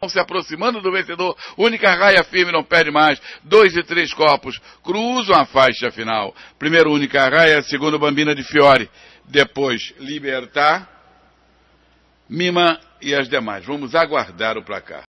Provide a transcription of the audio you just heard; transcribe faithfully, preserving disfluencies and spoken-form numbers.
se aproximando do vencedor. Única Raia firme, não perde mais. Dois e três copos cruzam a faixa final. Primeiro Única Raia, segundo Bambina de Fiore. Depois Libertar, Mima e as demais. Vamos aguardar o placar.